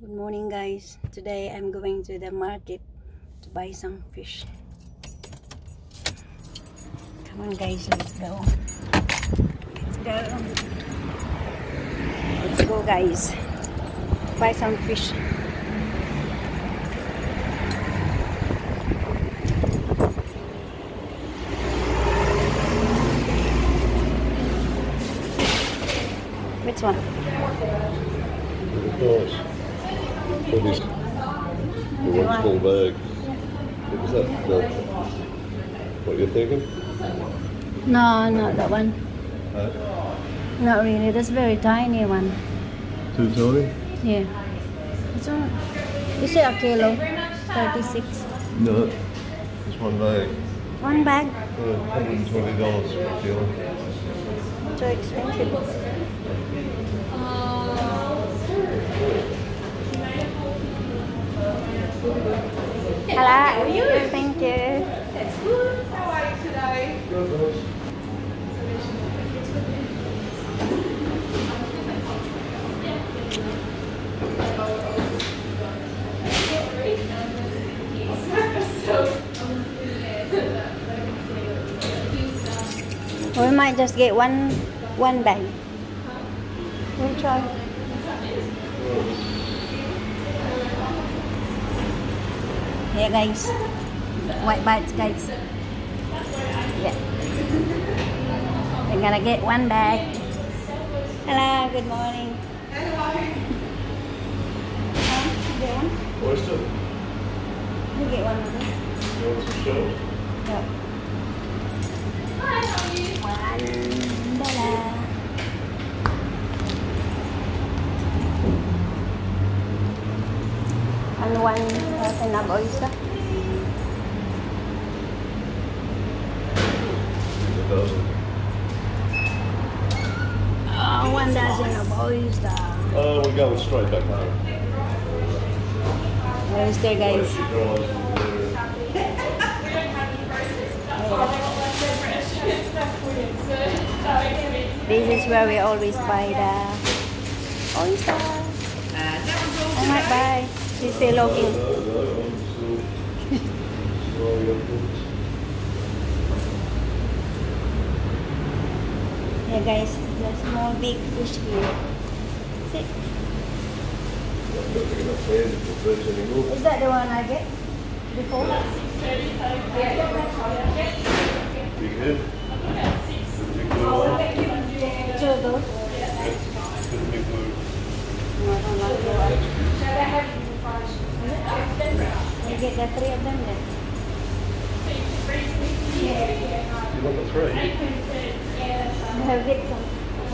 Good morning, guys. Today I'm going to the market to buy some fish. Come on, guys, let's go. Let's go. Let's go, guys. Buy some fish. Which one? Nice. What is the one small bag? What was that? What you're thinking? No, not that one. Huh? Not really. That's very tiny one. Too tiny? Yeah. It's one. You say a kilo? 36. No. Just one bag. One bag? $120 for a kilo. So expensive. Hello. Thank you. It's good. How are you today? We might just get one bag. We'll try. Yeah, guys. White bites, guys. Yeah. We're gonna get one bag. Hello, good morning. Get one? Oyster? You get one of these. You want some shells? Yeah. $1. And one dozen of oyster. A dozen. Oh, 1 dozen of oyster. Oh, we're going straight back home. Oyster, guys. She dries This is where we always buy the oyster. I might buy. She's still looking. Yeah, guys, there's small big fish here. See? Is that the one I get before? Big head? Big blue one? Two of those. Big blue. No, I don't like the one. You get the 3 of them then. You want the 3? You have get some.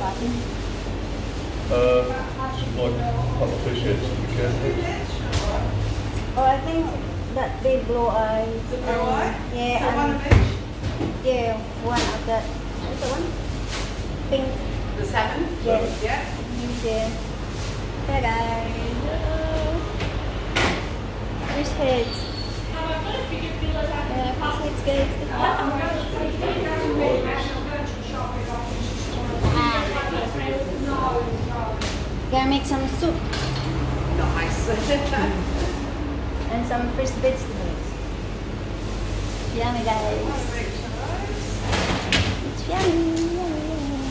Like a couple of fish heads to be careful. Oh, I think that big blue eyes. Yeah, yeah, one of that. What's the one? Pink. The 7? Yes. Yeah. Yeah. Hey guys. Fish heads. Yeah, fish heads, Gonna make some soup Nice. and some fresh vegetables. Yummy, guys. It's yummy, yummy.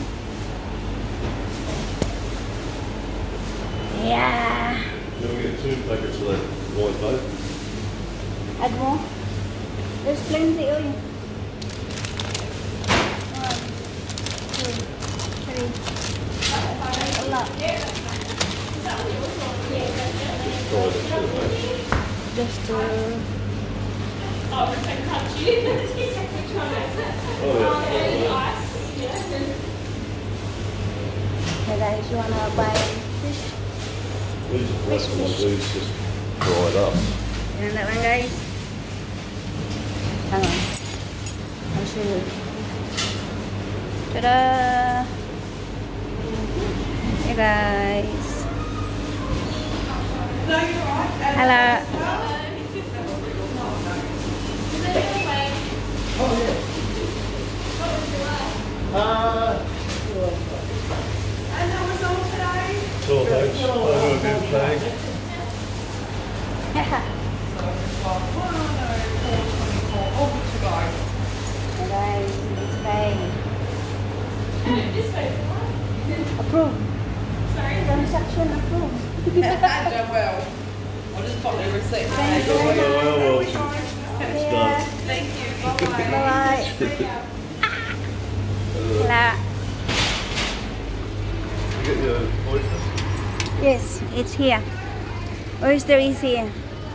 Yeah. Then we get 2 packets of that white bait. Add more. There's plenty of you. 1, 2, 3. A lot. Just to. Oh, it's like crunchy. Hey guys, you wanna buy fish? These are fresh ones, these just dried up. And that one, guys. Hang on. I'll show you. Ta-da! Hey guys. Hello. And that was all today? So thanks. I'll do a bit of Transaction ako. I've done well. I'll just pop the receipt. Thank you. Well, Yeah. Thank you. Bye-bye. Bye-bye. Wala. You get your oysters? Yes, it's here. Oyster is here.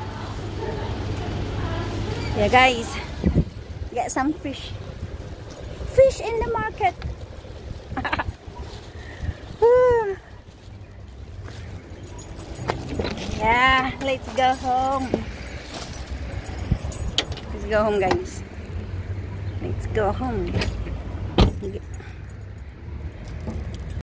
Yeah, guys. Get some fish. Fish in the market. Yeah, let's go home. Let's go home, guys. Let's go home.